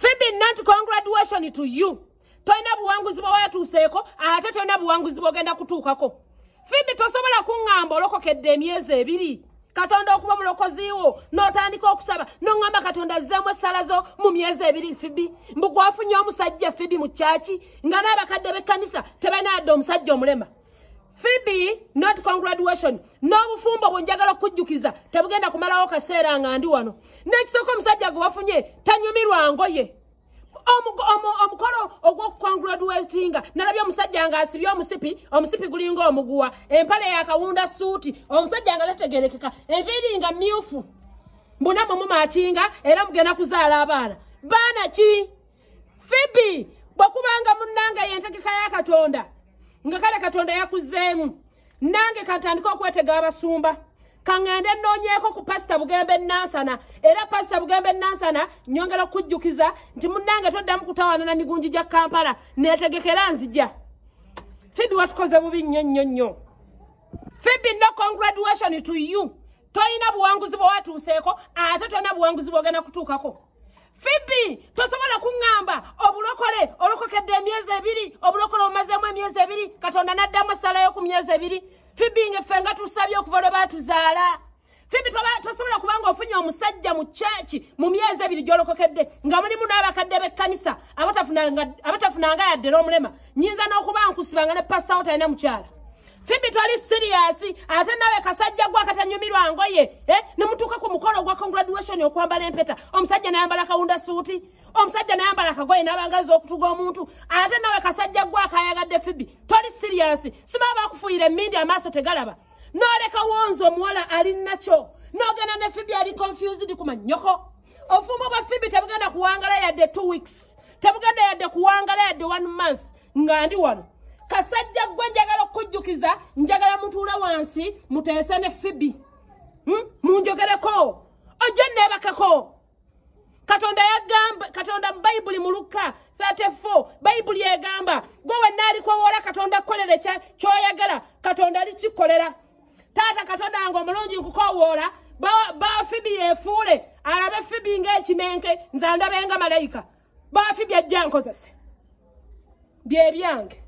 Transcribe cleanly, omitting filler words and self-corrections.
Pheobe, not congratulations to you. Toina buwanguzi bwa yatuseeko ate toina buwanguzi bwogenda kutuukako. Pheobe tosobola kuŋŋamba olokokedde emyezi ebiri. Katonda okuba mulokoziwo n'otandika okusaba n'oŋŋamba Katonda azzeemu essalazo mu myezi ebiri. Pheobe mbu gwafunye omusajja Pheobe mu kyaki nga n'abakadde b'ekkanisa tebalina yadde omusajja omulema. Pheobe, not congratulations. N'obufumbo bwenjagala okujjukiza tebugenda kumalawo kaseera nga ndi wano. N'ekisooka omusajja gwe wafunye tanyumirwa ngoye. Omukolo ogw'okukongratulatinga nalabye omusajja nga asibye omusipi gulinga omuguwa, empale yakawunda suuti, omusajja nga tategerekeka, enviiri nga myufu. Mbona mumumakinga era mugenda kuzaala abaana. Baana ki? Pheobe, bw'okubanga munnanga y'entegeka ya Katonda, nga kale Katonda yakuzzeemu, nange katandika okwetega abasumba. Kangende nonyeeko ku Pastor Bugembe Nansana. Era Pastor Bugembe Nansana nyongera okujjukiza nti munnange toddamu kutawaana na migunji gya Kampala neetegekera nzija. Pheobe watukoze bubi nnyo. Pheobe, no congratulations to you. Toyina buwanguzi bwe watuuseeko ate toyina buwanguzi bwogenda kutuukako. Pheobe, tosobola kuŋŋamba obulokole olokokedde emyezi ebiri, obulokole omazeemu emyezi ebiri, Katonda n'addamu essalayo ku myezi ebiri. Pheobe, ngeffe nga tusabye okuva lwe baatuzaala. Pheobe, tosobola kubanga ofunye omusajja mu kyaki mu myezi ebiri gy'olokokedde nga mulimu n'abakadde b'ekkanisa abatafunanga yadde n'omulema. Nnyinza n'okuba nkusibanga ne pastor talina mukyala. Pheobe, toli serious ate nawe kasajja gwa katanyumirwa ngoye ne mutuuka ku mukolo gwa congratulation okwambala empeta, omusajja n'ayambala kawunda suuti, omusajja n'ayambala akagoye n'abangaza okutuga omuntu, ate nawe kasajja gwa akayagadde. Pheobe, toli serious sibaba bakufuuyira emmindi amaaso tegalaba n'oleka wonzo omuwala ali nakyo n'ogenda ne Pheobe ali confused ku mannyoko. Obufumbo bwa Pheobe tebugenda kuwangala yadde 2 weeks, tebugenda yadde kuwangala yadde 1 month nga ndi wano. Kasajja gwe njagala okujjukiza, njagala mutuule wansi muteese ne Pheobe. Munjogereko ojja neebakako. Katonda mu Bayibuli mu Luka 34 Bayibuli egamba gwe wenna alikowoola Katonda kukolera ky'oyagala Katonda alikikolera. Taata Katonda nga omulungi nkukowoola ba Pheobe yeefuule alabe Pheobe ng'ekimenke nze ndabe nga malayika. Ba Pheobe ajja nkozese bye byange.